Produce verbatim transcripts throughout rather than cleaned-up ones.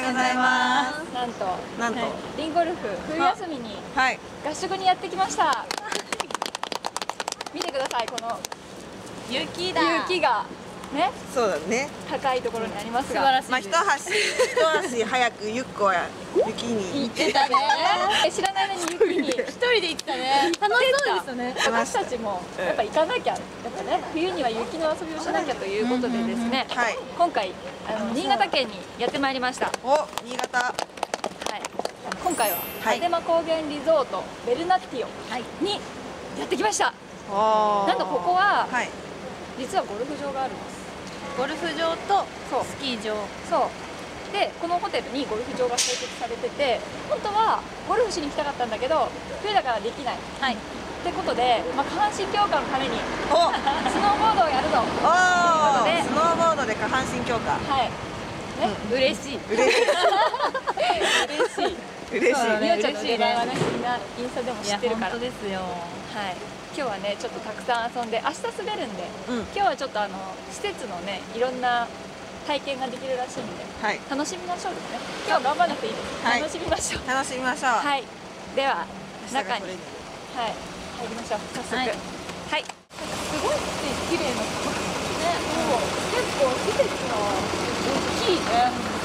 ようございます。 なんと、 なんと、 リンゴルフ冬休みにはい、 合宿にやってきました。見てください、この雪だ。 雪がね、 そうだね。 高いところにありますが、 素晴らしい。 まあ一足一足早くゆっこは雪に行ってたね。 知らない間に雪に一人で行ったね。楽しそうですよね。 私たちもやっぱ行かなきゃ、やっぱね、冬には雪の遊びをしなきゃということでですね、 はい、 今回あの新潟県にやってまいりました。 お、新潟。 はい、今回ははい立間高原リゾートベルナティオにやってきました。 おー、 なんとここははい、 実はゴルフ場があるんです。 ゴルフ場とそうスキー場。 そうで、このホテルにゴルフ場が併設されてて、本当はゴルフしに行きたかったんだけど冬だからできない、 はい。 ってことで、まあ、下半身強化のためにお、 スノーボードをやるぞ。 おー、 でスノーボードで下半身強化。 はい、ね、 嬉しい。 嬉しい。 嬉しい。 嬉しい。 みおちゃんの腕前はね、みんなインスタでも知ってるから。 本当ですよ。 はい、今日はねちょっとたくさん遊んで、明日滑るんで、 うん、 今日はちょっとあの施設のねいろんな体験ができるらしいんで、 はい、 楽しみましょうですね。今日は頑張らなくていいです、 はい、 楽しみましょう。 楽しみましょう。 はい、では中に、はい、 これに入りましょう。早速、 はい、 はい、すごい綺麗なところね。もう結構施設が大きいね。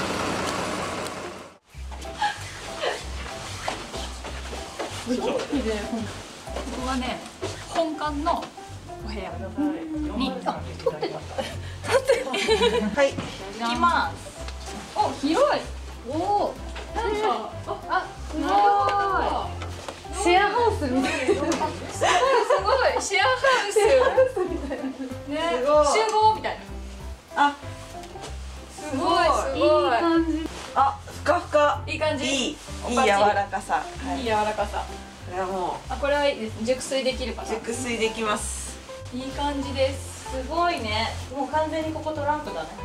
すごい綺麗。ここはね、本館のお部屋に、あ、撮ってた。撮ってた。 はい、 行きます。 お、広い。おお。なんか、あ、すごい。 シェアハウスみたいな。 すごいすごい、シェアハウス。シェアハウスみたいな。ね、集合みたいな。 あ、 すごいすごい。いい感じ。 あ、ふかふか。 いい感じ。 いい、いい柔らかさ。 いい柔らかさ。 これはもう。 あ、これはいいです。熟睡できるかな。 熟睡できます。 いい感じです。 すごいね。もう完全にここトランプだね。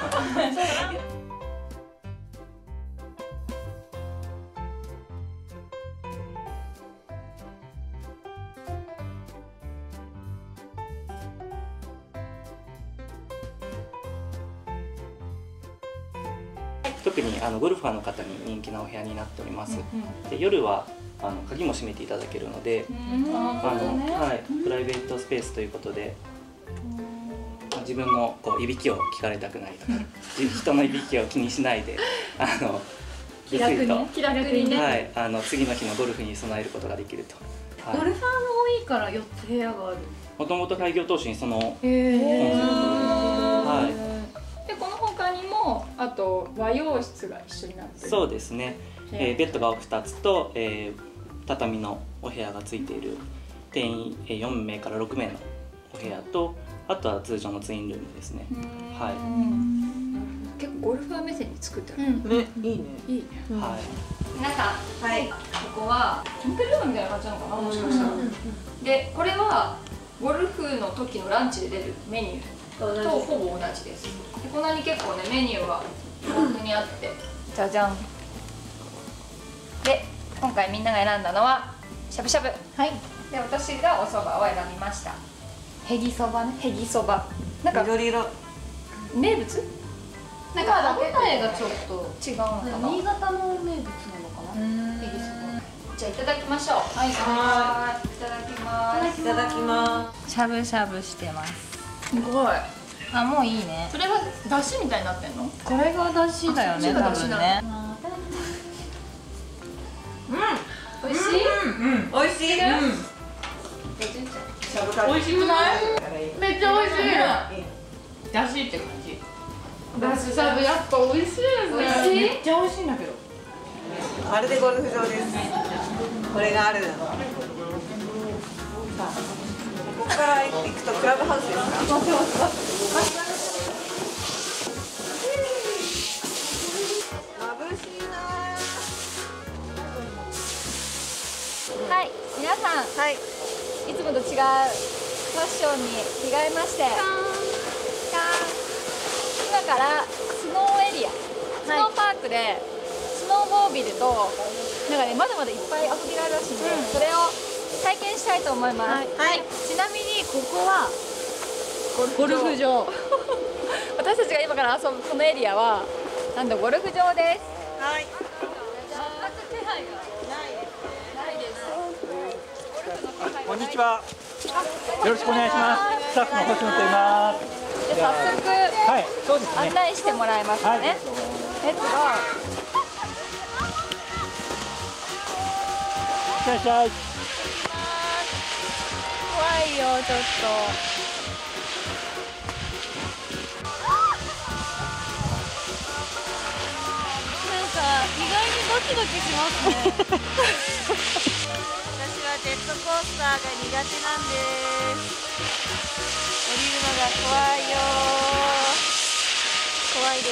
特にあのゴルファーの方に人気なお部屋になっております。で、夜はあの鍵も閉めていただけるので、あの、はい、プライベートスペースということで、自分のこういびきを聞かれたくないとか、人のいびきを気にしないで、あのゆっくりと、 気楽にね、 はい、あの次の日のゴルフに備えることができると。はい、 ゴルファーも多いからよっつ部屋がある。 もともと開業当初にそのコンセプトで、 はい。で、この他にもあと和洋室が一緒になってる。 そうですね。えー、ベッドがふたつと、えー、畳のお部屋がついている定員よんめいからろくめいのお部屋と、あとは通常のツインルームですね。はい。 結構ゴルファー目線に作ってある。 ね、いいね。 いいね。 はい。 皆さん、はい、ここはキャンプルームみたいな感じなのかな、もしかしたら。で、これはゴルフの時のランチで出るメニューとほぼ同じです。で、こんなに結構ねメニューが豊富にあって、じゃじゃん。で、今回みんなが選んだのはしゃぶしゃぶ。はい。で、私がお蕎麦を選びました。へぎそばね。へぎそば。なんか緑色。 名物？ なんか歯応えがちょっと違うのかな。 新潟の名物なのかな。へぎそば。 じゃあいただきましょう。はい。はい。いただきます。 いただきます。 しゃぶしゃぶしてます。 すごい。 あ、もういいね。 それはだしみたいになってんの？ これがだしだよね、多分ね。 うん。美味しい？ うん、美味しい。うん。 美味しくない？めっちゃ美味しい。だしって感じ。だししゃぶやっぱ美味しいですね。 美味しい？ めっちゃ美味しいんだけど。 まるでゴルフ場です。これがある。さあ、ここから行くとクラブハウスですか？待って待って待って。眩しいな。 はい、皆さん、はい、いつもと違うファッションに着替えまして、今からスノーエリア、スノーパークでスノーモービルとなんかね、まだまだいっぱい遊びがあるらしいんで、うん、それを体験したいと思います。はい、はい、ちなみにここはゴルフ場。私たちが今から遊ぶこのエリアはなんだゴルフ場です。 はい。 こんにちは。よろしくお願いします。スタッフの星野と言います。 じゃあ早速、 はい、そうですね。 案内してもらえますかね。 はい、 レッツゴー。 いらっしゃい。 怖いよちょっと。 なんか意外にドキドキしますね。私はジェットコースターが苦手なんです。降りるのが怖いよ。怖いです。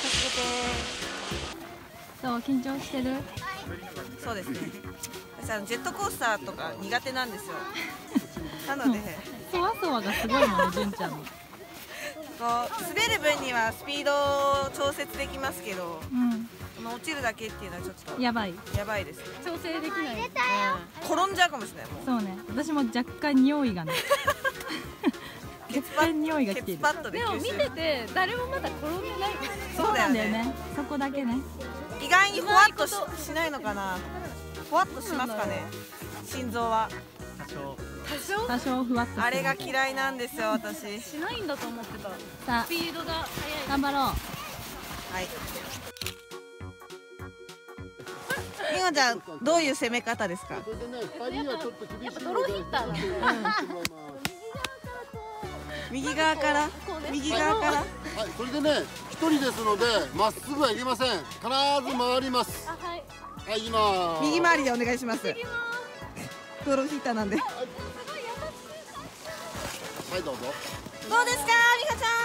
助けて。そう緊張してる？ そうですね。私あのジェットコースターとか苦手なんですよ。なので、 そわそわがすごいもんね、純ちゃんの。 こう滑る分にはスピードを調節できますけど、 うんこの落ちるだけっていうのはちょっとやばい。 やばいですね。 調整できない。 うん、転んじゃうかもしれないもん。 そうね。私も若干匂いがね。 ケツパッ匂いが来てる。 ケツパッドででも吸収見てて誰もまだ転んでない。 そうだよね。 ね。そこだけね。 意外にふわっと し, しないのかな。ふわっとしますかね。心臓は。 多少。 多少多少ふわっとする。 あれが嫌いなんですよ私。 しないんだと思ってた。さあスピードが速い。頑張ろう。 はい。みほちゃんどういう攻め方ですか。 それでね、ふたりはちょっと厳しいドローヒッターだ。 右側から右側から。 はい、それでね、一人ですので、まっすぐはいけません。必ず回ります。 あはい。 はい、今。 右回りでお願いします。ドローヒッターなんで。 はい、どうぞ。 どうですか、みほちゃん。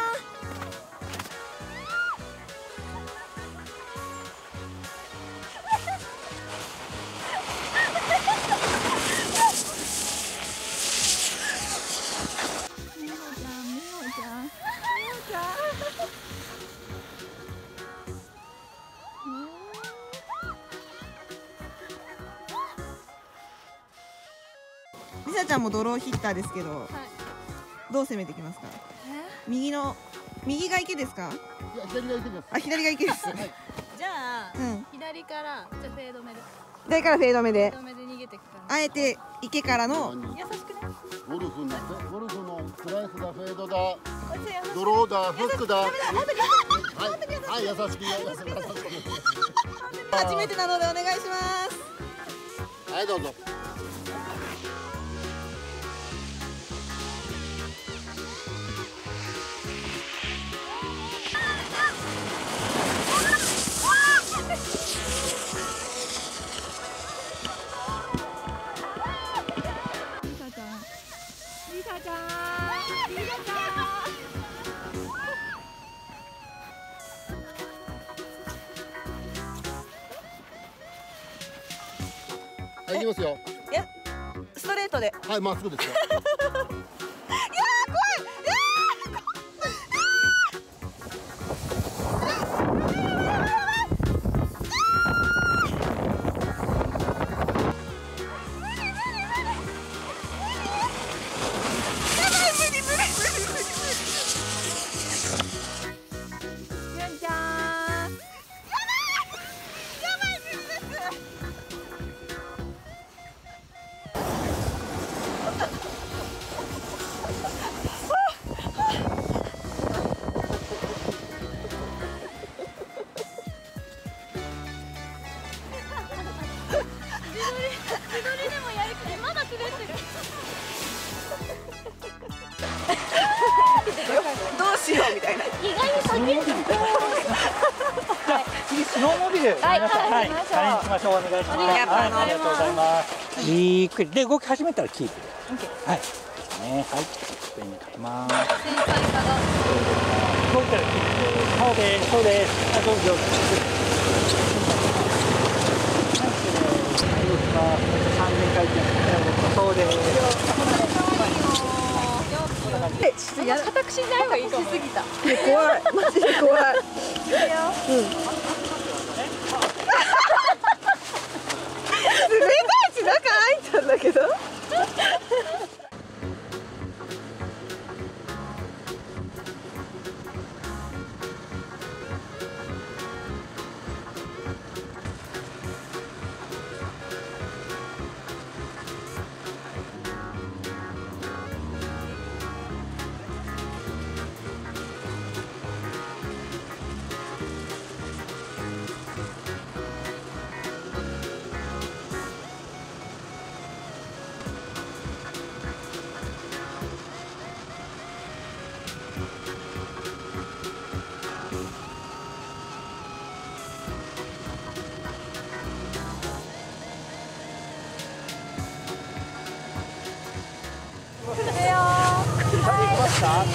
りさちゃんもドローヒッターですけど、はい、どう攻めてきますか。右の右が池ですか。 いや、左が池です。 あ、左が池です。はい、 じゃあ、 うん、 左からじゃフェード目で。 左からフェード目で。 フェード目で逃げていくから。 あえて池からの優しくね。 ゴルフのゴルフのスライスだ、フェードだ、ドローだ、フックだ。はい、はい、優しく優しく優しく。 初めてなのでお願いします。 はい、どうぞ。はい、行きますよ。 いや、ストレートで。 はい、まっすぐですよ。 どうしようみたいな。 意外に先。 次スノーモービル。 はい、 皆さん、はい、チャレンジしましょう。お願いします。はい、ありがとうございます。ゆっくりで動き始めたらキープ。はい。ね、はい。上にかけます。 繊細さが。 動いたらキープ。そうです。そうです。あ、どうぞ。はい、三連回転。そうです。 や固くしない方がいいかも。しすぎた。 怖い、マジで怖い。うん。すべたいし中開いたんだけど。 した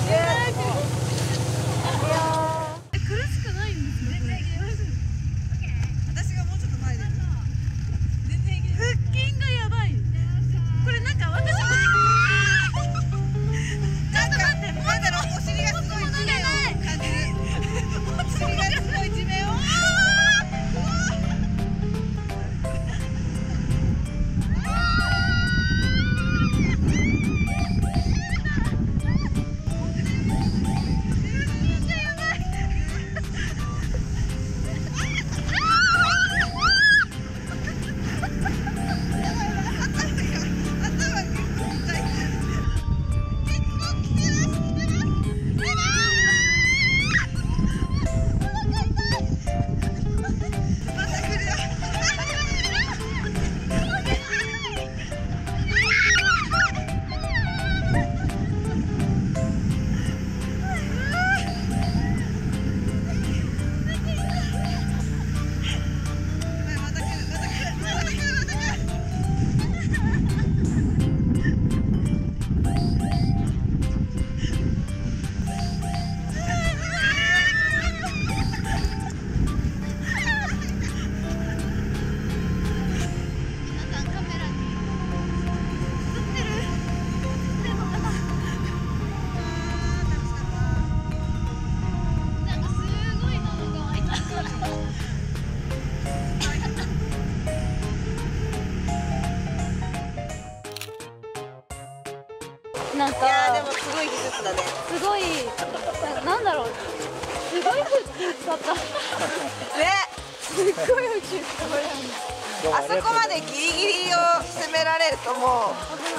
なんかいやーでもすごい技術だね。 すごいな、なんだろう、すごい宇宙使ったね、 すっごい宇宙使ったあそこまでギリギリを攻められるともう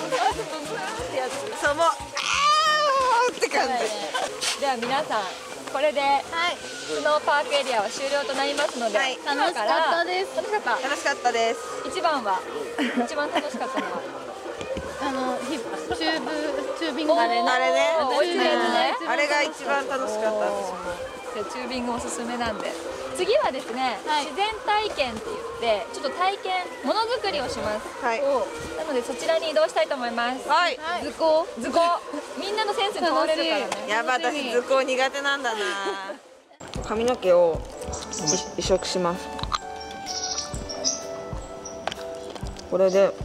そうもうあーって感じ。 では皆さん、これでスノーパークエリアは終了となりますので、 はい今楽しかったです。 楽しかった。 楽しかったです。 一番は一番楽しかったのはあのヒップチューブチュービングあれね。 あれねおー美味しいやつね。 あれが一番楽しかったんですよ。 でチュービングおすすめなんで、次はですね、 はい自然体験って言ってちょっと体験ものづくりをします。 はいなのでそちらに移動したいと思います。 はい。 図工図工みんなのセンスに問われるからね。 やば、私図工苦手なんだな。髪の毛を移植します。これで